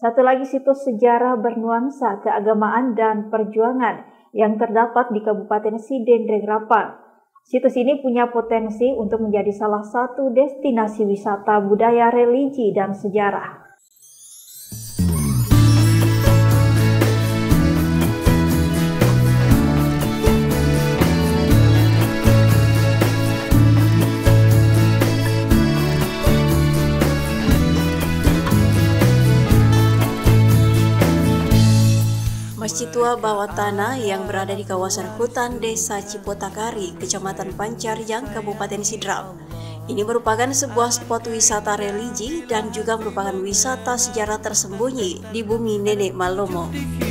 Satu lagi situs sejarah bernuansa keagamaan dan perjuangan yang terdapat di Kabupaten Sidendreng Rapang. Situs ini punya potensi untuk menjadi salah satu destinasi wisata budaya, religi, dan sejarah. Masjid Tua Bawah Tanah yang berada di kawasan hutan Desa Cipotakari, Kecamatan Pancarjang, Kabupaten Sidrap. Ini merupakan sebuah spot wisata religi dan juga merupakan wisata sejarah tersembunyi di bumi Nenek Malomo.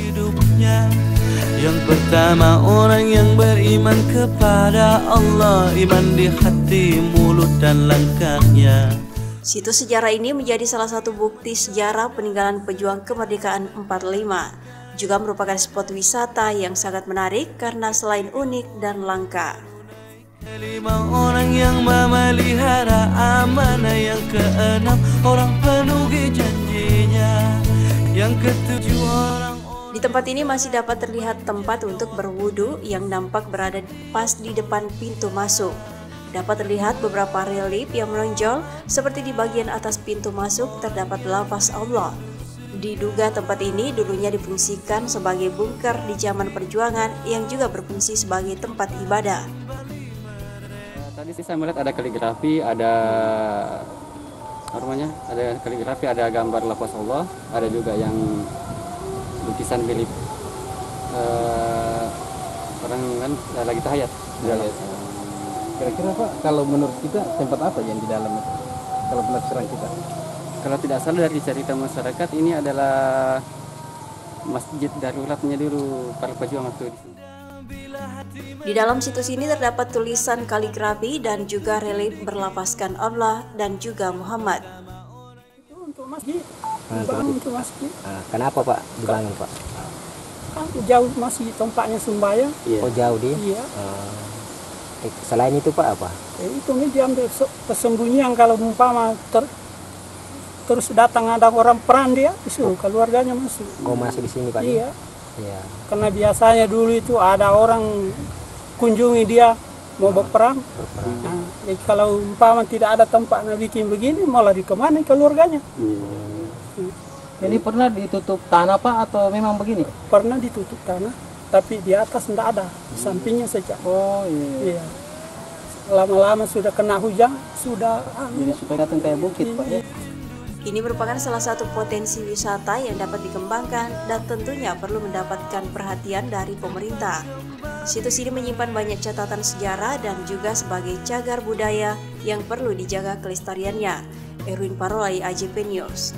Yang pertama orang yang beriman kepada Allah, iman di hati, mulut dan langkahnya. Situs sejarah ini menjadi salah satu bukti sejarah peninggalan pejuang kemerdekaan 45. Juga merupakan spot wisata yang sangat menarik karena selain unik dan langka. 5 orang yang memelihara amanah, yang keenam orang penuhi janjinya, yang ketujuh orang. Di tempat ini masih dapat terlihat tempat untuk berwudu yang nampak berada pas di depan pintu masuk. Dapat terlihat beberapa relief yang menonjol seperti di bagian atas pintu masuk terdapat lafaz Allah. Diduga tempat ini dulunya difungsikan sebagai bunker di zaman perjuangan yang juga berfungsi sebagai tempat ibadah. Tadi saya melihat ada kaligrafi, ada gambar lafaz Allah, ada juga yang lukisan milik orang kan lagi tahiyat. Kira-kira Pak, kalau menurut kita tempat apa yang di dalam itu? Kalau penafsiran kita? Kalau tidak salah dari cerita masyarakat, ini adalah masjid daruratnya dulu para pejuang waktu itu. Di dalam situs ini terdapat tulisan kaligrafi dan juga relief berlafazkan Allah dan juga Muhammad. Itu untuk masjid, untuk masjid. Kenapa Pak dibangun Pak? Kan jauh masih tempatnya sembahyang. Oh jauh dia? Iya. Selain itu Pak apa? Itu nih diambil persembunyian kalau umpama terus datang ada orang perang, dia disuruh keluarganya masuk. Oh masuk di sini Pak? Iya. Iya. Karena biasanya dulu itu ada orang kunjungi dia mau berperang. Nah, jadi kalau umpama tidak ada tempat bikin begini, malah dikemana keluarganya? Ini pernah ditutup tanah Pak atau memang begini? Pernah ditutup tanah, tapi di atas tidak ada, di sampingnya saja. Oh iya. Iya. Lama-lama sudah kena hujan, sudah. Jadi supaya datang kayak bukit Pak ya. Ini merupakan salah satu potensi wisata yang dapat dikembangkan dan tentunya perlu mendapatkan perhatian dari pemerintah. Situs ini menyimpan banyak catatan sejarah dan juga sebagai cagar budaya yang perlu dijaga kelestariannya. Erwin Parolai, AJP News.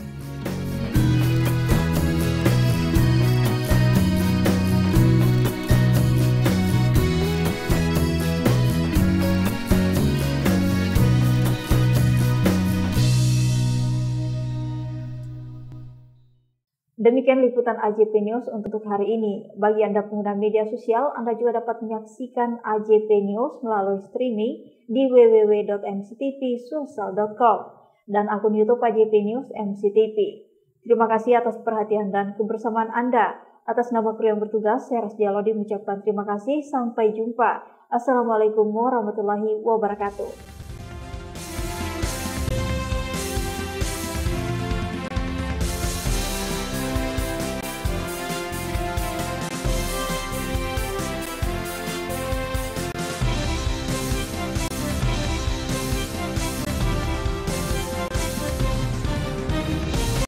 Demikian liputan AJP News untuk hari ini. Bagi Anda pengguna media sosial, Anda juga dapat menyaksikan AJP News melalui streaming di www.mctvsulsel.com dan akun YouTube AJP News MCTV. Terima kasih atas perhatian dan kebersamaan Anda. Atas nama kru yang bertugas, saya Rasdia Lodi mengucapkan terima kasih. Sampai jumpa. Assalamualaikum warahmatullahi wabarakatuh.